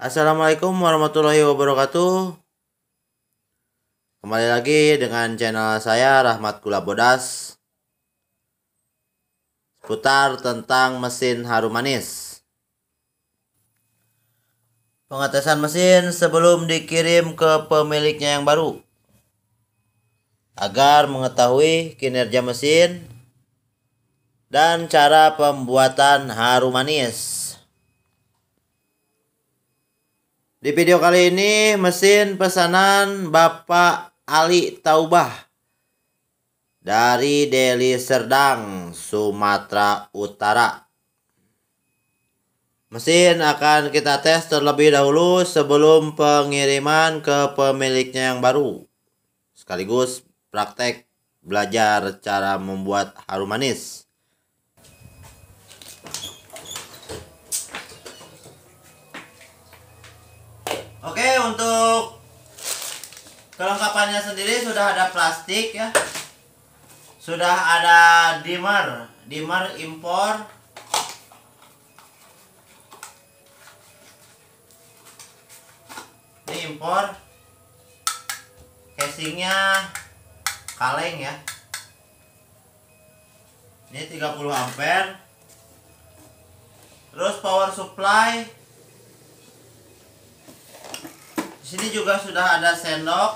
Assalamualaikum warahmatullahi wabarakatuh. Kembali lagi dengan channel saya Rahmat Gula Bodas, seputar tentang mesin harum manis. Pengetesan mesin sebelum dikirim ke pemiliknya yang baru, agar mengetahui kinerja mesin dan cara pembuatan harum manis. Di video kali ini mesin pesanan Bapak Ali Taubah dari Deli Serdang, Sumatera Utara. Mesin akan kita tes terlebih dahulu sebelum pengiriman ke pemiliknya yang baru. Sekaligus praktek belajar cara membuat harum manis. Oke, untuk kelengkapannya sendiri sudah ada plastik ya. Sudah ada dimmer impor. Ini impor. Casingnya kaleng ya. Ini 30 ampere. Terus power supply. Di sini juga sudah ada sendok,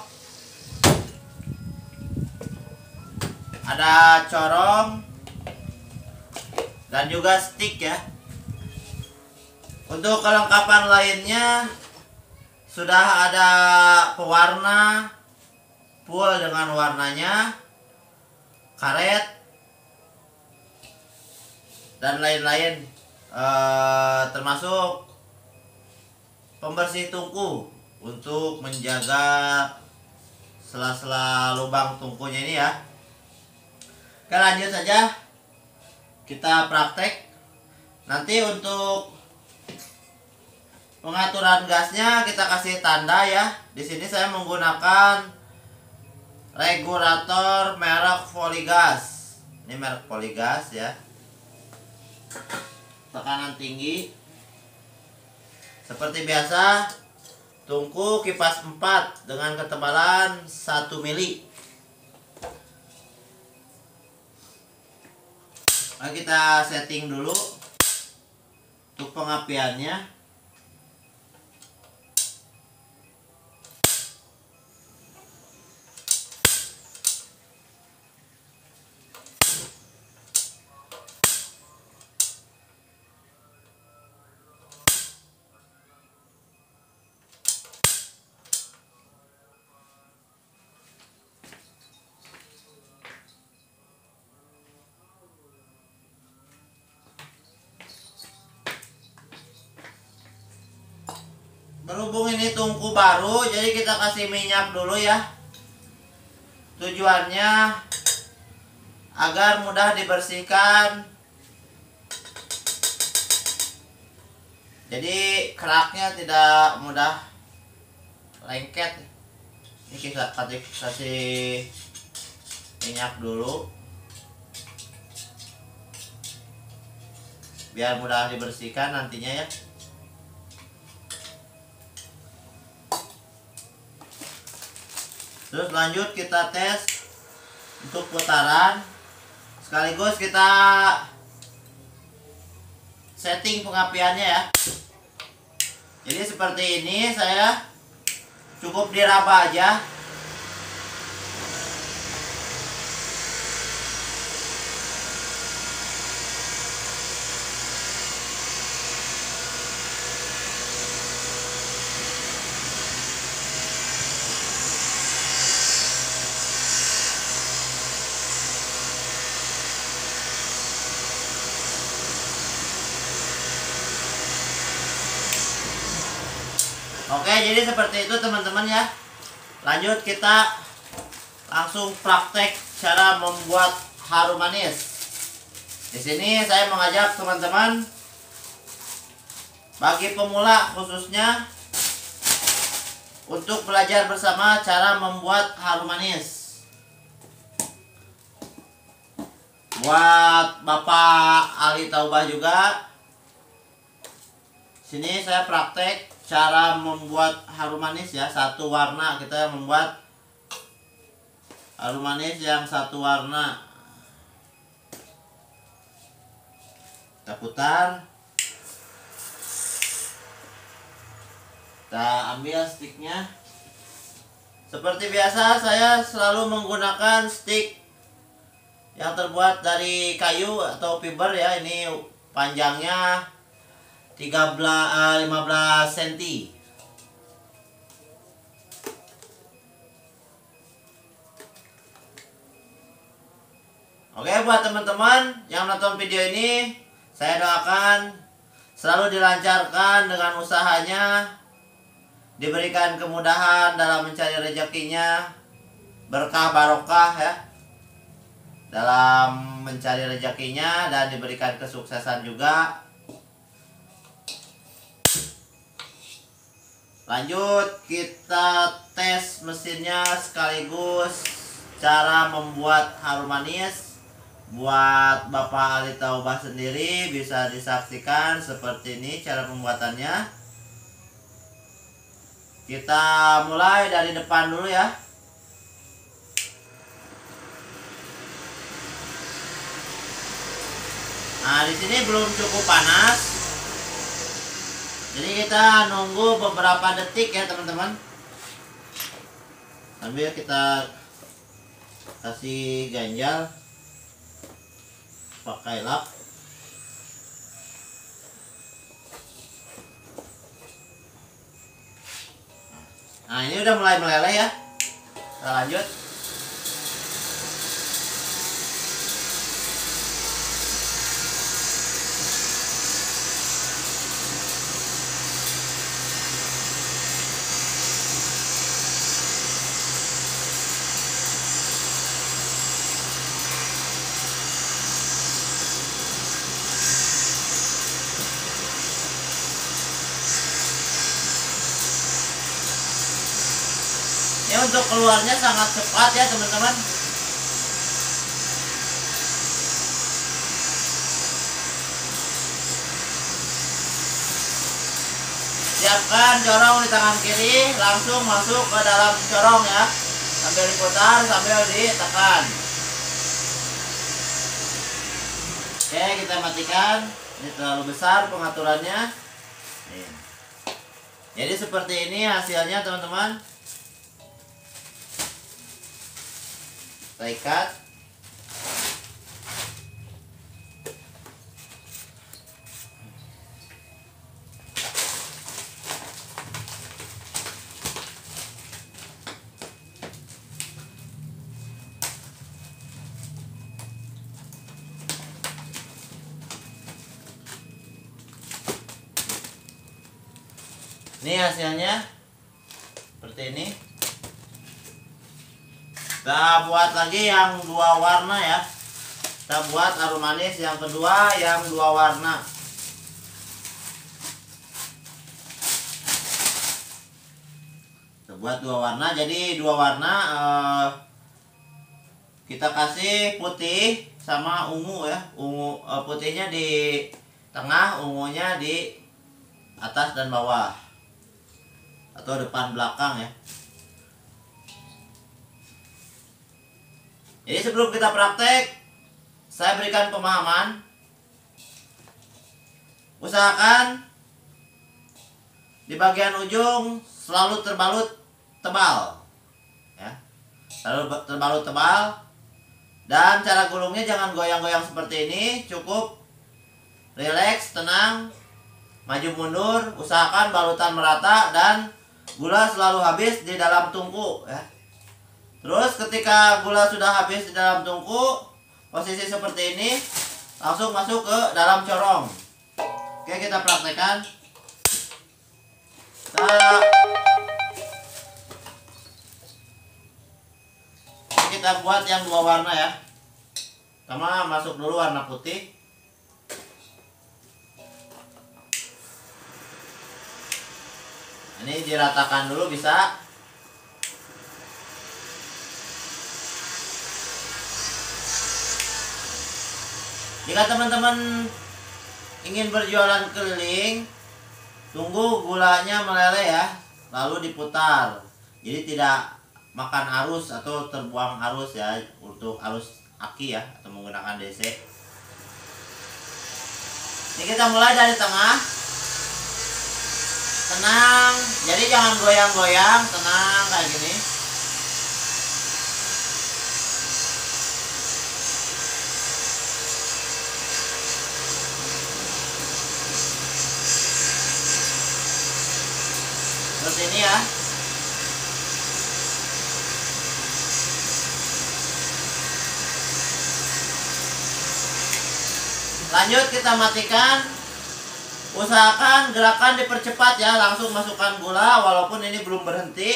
ada corong, dan juga stick ya. Untuk kelengkapan lainnya sudah ada pewarna, full dengan warnanya, karet, dan lain-lain, termasuk pembersih tungku untuk menjaga sela-sela lubang tungkunya ini ya. Oke, lanjut saja kita praktek. Nanti untuk pengaturan gasnya kita kasih tanda ya. Di sini saya menggunakan regulator merek Voligas. Ini merek Voligas ya. Tekanan tinggi. Seperti biasa, tungku kipas 4 dengan ketebalan 1 mili. Nah, kita setting dulu untuk pengapiannya. Berhubung ini tungku baru, jadi kita kasih minyak dulu ya. Tujuannya agar mudah dibersihkan. Jadi keraknya tidak mudah lengket. Ini kita kasih minyak dulu, biar mudah dibersihkan nantinya ya. Terus lanjut kita tes untuk putaran, sekaligus kita setting pengapiannya ya. Jadi seperti ini, saya cukup diraba aja. Oke, jadi seperti itu teman-teman ya. Lanjut kita langsung praktek cara membuat harum manis. Di sini saya mengajak teman-teman, bagi pemula khususnya, untuk belajar bersama cara membuat harum manis. Buat Bapak Ali Taubah juga, sini saya praktek cara membuat harum manis ya, satu warna. Kita membuat harum manis yang satu warna. Kita putar. Kita ambil sticknya. Seperti biasa saya selalu menggunakan stick yang terbuat dari kayu atau fiber ya. Ini panjangnya 15 cm. Oke, buat teman-teman yang nonton video ini, saya doakan selalu dilancarkan dengan usahanya, diberikan kemudahan dalam mencari rezekinya, berkah barokah ya dalam mencari rezekinya, dan diberikan kesuksesan juga. Lanjut kita tes mesinnya sekaligus cara membuat harum manis. Buat Bapak ahli Taubah sendiri bisa disaksikan seperti ini cara pembuatannya. Kita mulai dari depan dulu ya. Nah, di sini belum cukup panas. Jadi kita nunggu beberapa detik ya teman-teman. Sambil kita kasih ganjal pakai lap. Nah, ini udah mulai meleleh ya. Kita lanjut. Ya, untuk keluarnya sangat cepat ya teman-teman. Siapkan corong di tangan kiri, langsung masuk ke dalam corong ya, sambil diputar sambil ditekan. Oke, kita matikan. Ini terlalu besar pengaturannya. Nih. Jadi seperti ini hasilnya teman-teman. Kita ikat. Ini hasilnya seperti ini. Kita buat lagi yang dua warna ya. Kita buat harum manis yang kedua yang dua warna. Kita buat dua warna. Jadi dua warna kita kasih putih sama ungu ya. Ungu putihnya di tengah, ungunya di atas dan bawah atau depan belakang ya. Jadi sebelum kita praktek, saya berikan pemahaman. Usahakan di bagian ujung selalu terbalut tebal, ya, selalu terbalut tebal. Dan cara gulungnya jangan goyang-goyang seperti ini, cukup rileks, tenang, maju mundur. Usahakan balutan merata dan gula selalu habis di dalam tungku, ya. Terus ketika gula sudah habis di dalam tungku, posisi seperti ini, langsung masuk ke dalam corong. Oke, kita praktekkan. Kita buat yang dua warna ya. Pertama masuk dulu warna putih. Ini diratakan dulu bisa. Jika teman-teman ingin berjualan keliling, Tunggu gulanya meleleh ya, lalu diputar. Jadi tidak makan arus atau terbuang arus ya, untuk arus aki ya, atau menggunakan DC. Ini kita mulai dari tengah. Tenang, jadi jangan goyang-goyang, tenang kayak gini. Seperti ini ya. Lanjut kita matikan. Usahakan gerakan dipercepat ya, langsung masukkan gula walaupun ini belum berhenti.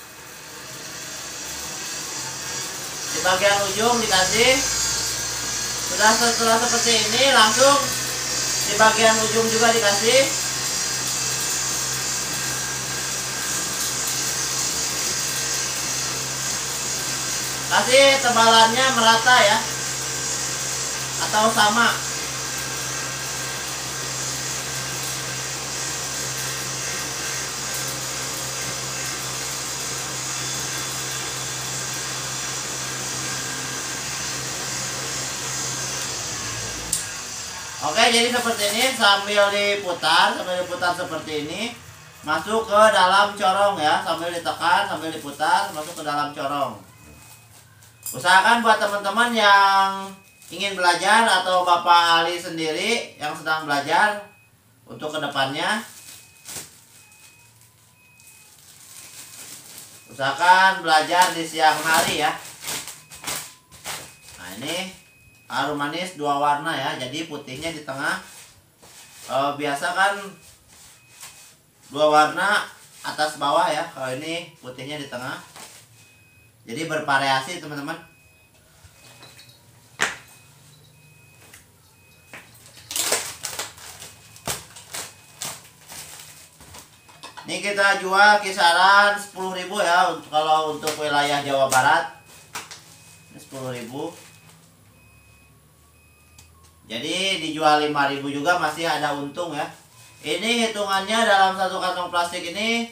Di bagian ujung dikasih. Setelah seperti ini langsung di bagian ujung juga dikasih. Kasih tebalannya merata ya, atau sama. Oke, jadi seperti ini sambil diputar seperti ini, masuk ke dalam corong ya, sambil ditekan, sambil diputar, masuk ke dalam corong. Usahakan buat teman-teman yang ingin belajar atau Bapak Ali sendiri yang sedang belajar untuk kedepannya, usahakan belajar di siang hari ya. Nah ini harum manis 2 warna ya, jadi putihnya di tengah. Biasa kan 2 warna atas bawah ya, kalau ini putihnya di tengah. Jadi bervariasi teman-teman. Ini kita jual kisaran 10.000 ya, kalau untuk wilayah Jawa Barat. Ini 10.000. Jadi dijual 5.000 juga masih ada untung ya. Ini hitungannya dalam satu kantong plastik ini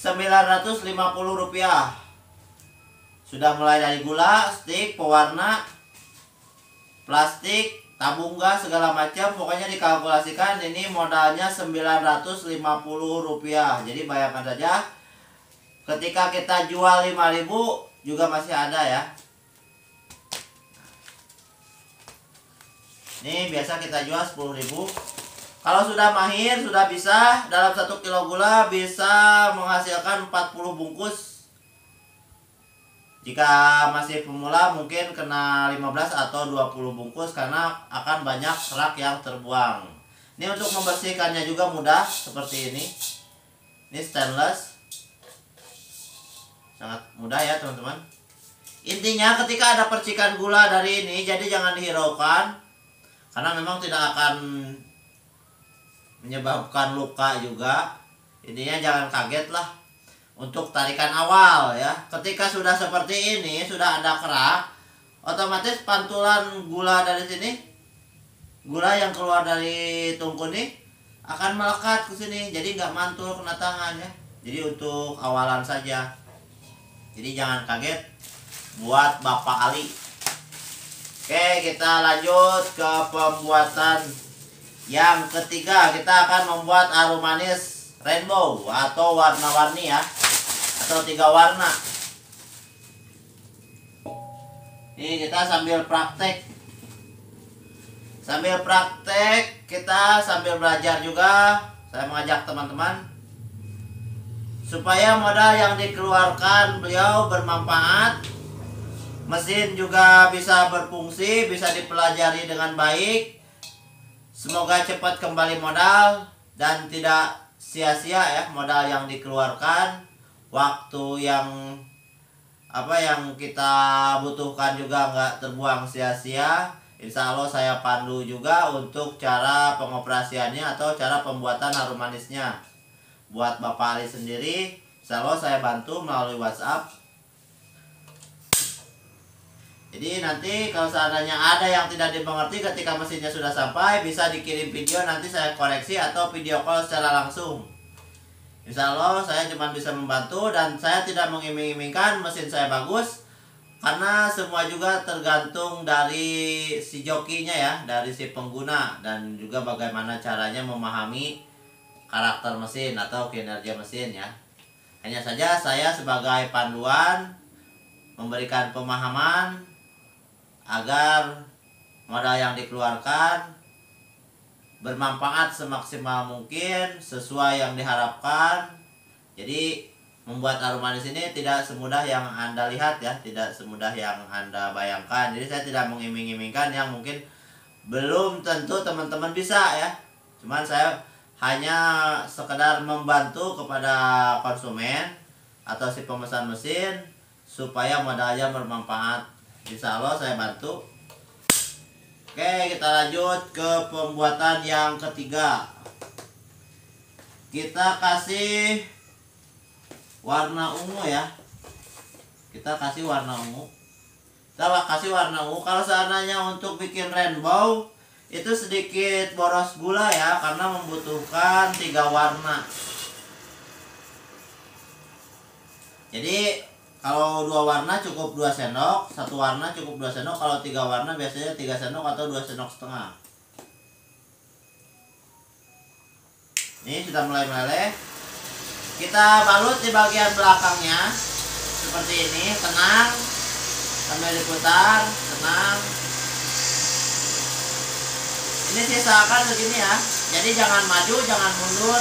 Rp950. Sudah mulai dari gula, stik, pewarna, plastik, tabung gas, segala macam. Pokoknya dikalkulasikan ini modalnya Rp950. Jadi bayangkan saja, ketika kita jual 5.000 juga masih ada ya. Ini biasa kita jual 10.000. Kalau sudah mahir, sudah bisa dalam 1 kilo gula bisa menghasilkan 40 bungkus. Jika masih pemula mungkin kena 15 atau 20 bungkus karena akan banyak serak yang terbuang. Ini untuk membersihkannya juga mudah seperti ini. Ini stainless. Sangat mudah ya teman-teman. Intinya ketika ada percikan gula dari ini, jadi jangan dihiraukan. Karena memang tidak akan menyebabkan luka juga. Intinya jangan kaget lah untuk tarikan awal ya. Ketika sudah seperti ini, sudah ada kerak, otomatis pantulan gula dari sini, gula yang keluar dari tungku ini akan melekat ke sini, jadi nggak mantul kena tangan ya. Jadi untuk awalan saja. Jadi jangan kaget buat Bapak Ali. Oke, kita lanjut ke pembuatan yang ketiga. Kita akan membuat harum manis rainbow atau warna-warni ya, atau 3 warna. Ini kita sambil praktek. Sambil praktek, kita sambil belajar juga. Saya mengajak teman-teman supaya modal yang dikeluarkan beliau bermanfaat. Mesin juga bisa berfungsi, bisa dipelajari dengan baik. Semoga cepat kembali modal dan tidak sia-sia ya modal yang dikeluarkan. Waktu yang kita butuhkan juga nggak terbuang sia-sia. Insya Allah saya pandu juga untuk cara pengoperasiannya atau cara pembuatan harum manisnya. Buat Bapak Ali sendiri, insya Allah saya bantu melalui WhatsApp. Jadi nanti kalau seandainya ada yang tidak dimengerti ketika mesinnya sudah sampai, bisa dikirim video, nanti saya koreksi atau video call secara langsung. Insya Allah saya cuma bisa membantu dan saya tidak mengiming-imingkan mesin saya bagus, karena semua juga tergantung dari si jokinya ya, dari si pengguna, dan juga bagaimana caranya memahami karakter mesin atau kinerja mesin ya. Hanya saja saya sebagai panduan memberikan pemahaman agar modal yang dikeluarkan bermanfaat semaksimal mungkin sesuai yang diharapkan. Jadi membuat harum manis ini tidak semudah yang Anda lihat ya, tidak semudah yang Anda bayangkan. Jadi saya tidak mengiming-imingkan yang mungkin belum tentu teman-teman bisa ya. Cuman saya hanya sekedar membantu kepada konsumen atau si pemesan mesin supaya modalnya bermanfaat. Insya Allah saya bantu. Oke, kita lanjut ke pembuatan yang ketiga. Kita kasih warna ungu ya. Kita kasih warna ungu. Kalau seandainya untuk bikin rainbow itu sedikit boros gula ya, karena membutuhkan 3 warna. Jadi kalau 2 warna cukup 2 sendok, 1 warna cukup 2 sendok, kalau 3 warna biasanya 3 sendok atau 2 sendok setengah. Ini sudah mulai meleleh. Kita balut di bagian belakangnya seperti ini, tenang, sambil diputar, tenang. Ini sisakan segini ya, jadi jangan maju, jangan mundur.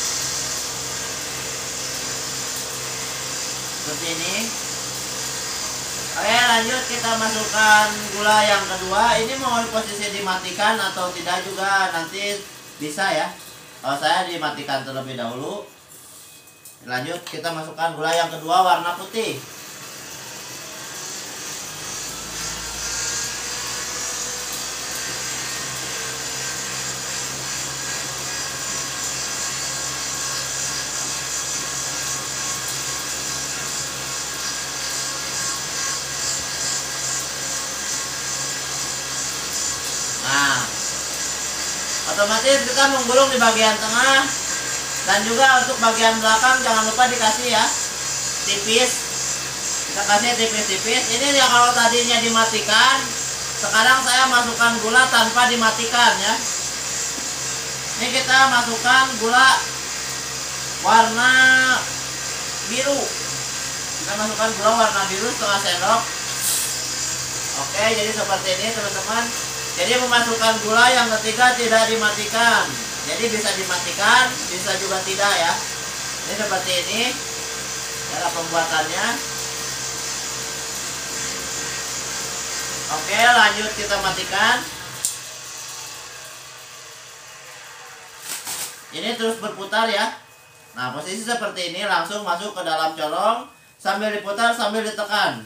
Seperti ini. Oke, lanjut kita masukkan gula yang kedua. Ini mau posisi dimatikan atau tidak juga nanti bisa ya. Kalau saya dimatikan terlebih dahulu. Lanjut kita masukkan gula yang kedua warna putih. Nah, otomatis kita menggulung di bagian tengah, dan juga untuk bagian belakang jangan lupa dikasih ya, tipis. Kita kasih tipis-tipis. Ini ya, kalau tadinya dimatikan, sekarang saya masukkan gula tanpa dimatikan ya. Ini kita masukkan gula warna biru. Kita masukkan gula warna biru setengah sendok. Oke, jadi seperti ini teman-teman. Jadi memasukkan gula yang ketiga tidak dimatikan. Jadi bisa dimatikan, bisa juga tidak ya. Ini seperti ini cara pembuatannya. Oke, lanjut kita matikan. Ini terus berputar ya. Nah, posisi seperti ini langsung masuk ke dalam corong sambil diputar sambil ditekan.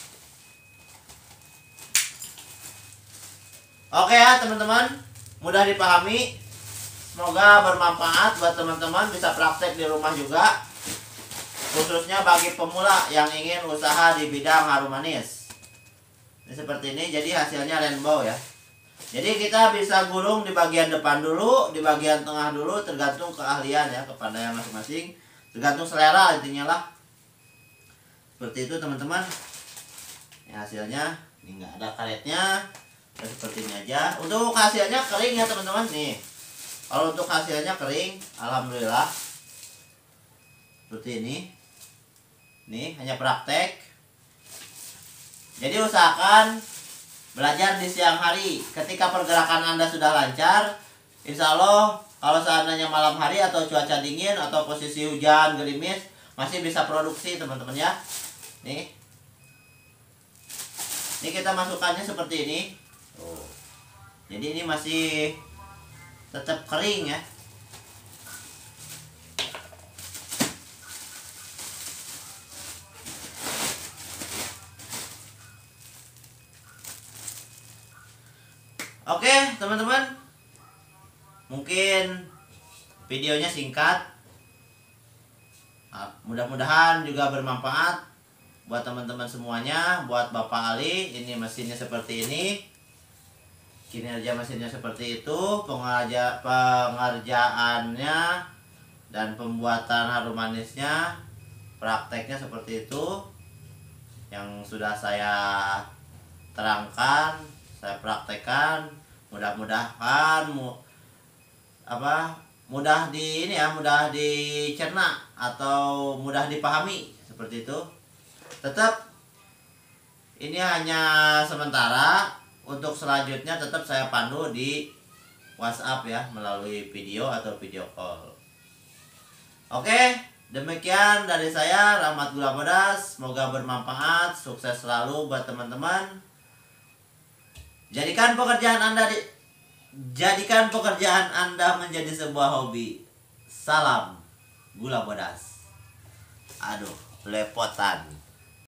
Oke ya teman-teman, mudah dipahami. Semoga bermanfaat buat teman-teman, bisa praktek di rumah juga. Khususnya bagi pemula yang ingin usaha di bidang harum manis. Ini seperti ini, jadi hasilnya rainbow ya. Jadi kita bisa gulung di bagian depan dulu, di bagian tengah dulu, tergantung keahlian ya, kepandaian masing-masing. Tergantung selera intinya lah. Seperti itu teman-teman. Ya, hasilnya, ini nggak ada karetnya. Seperti ini aja. Untuk hasilnya kering ya teman-teman nih. Kalau untuk hasilnya kering, alhamdulillah. Seperti ini. Nih hanya praktek. Jadi usahakan belajar di siang hari. Ketika pergerakan Anda sudah lancar, insya Allah kalau seandainya malam hari atau cuaca dingin atau posisi hujan gerimis, masih bisa produksi teman-teman ya. Nih. Ini kita masukkannya seperti ini. Tuh. Jadi ini masih tetap kering ya. Oke teman-teman, mungkin videonya singkat. Mudah-mudahan juga bermanfaat buat teman-teman semuanya. Buat Bapak Ali, ini mesinnya seperti ini, kinerja mesinnya seperti itu, pengerjaannya Dan pembuatan harum manisnya, prakteknya seperti itu yang sudah saya terangkan, saya praktekkan. Mudah-mudahan mudah mudah dicerna atau mudah dipahami seperti itu. Tetap ini hanya sementara, untuk selanjutnya tetap saya pandu di WhatsApp ya, melalui video atau video call. Oke, demikian dari saya, Rahmat Gula Bodas. Semoga bermanfaat, sukses selalu buat teman-teman. Jadikan pekerjaan Anda menjadi sebuah hobi. Salam Gula Bodas. Aduh, lepotan.